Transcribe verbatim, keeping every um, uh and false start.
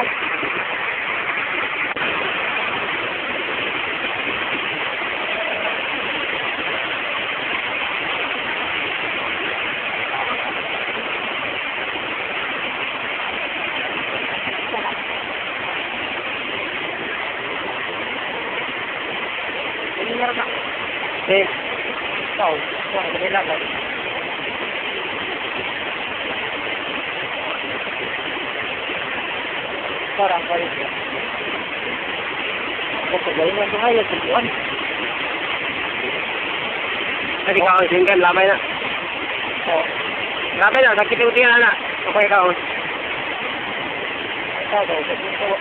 Eh, tahu, kau nak belak kan? Sekarang kali ni, kau kerjain dengan bahaya tuan. Tadi kau tinggal lamai nak. Oh, lamai nak sakit tu tinggal nak. Apa yang kau? Tahu tahu, tahu.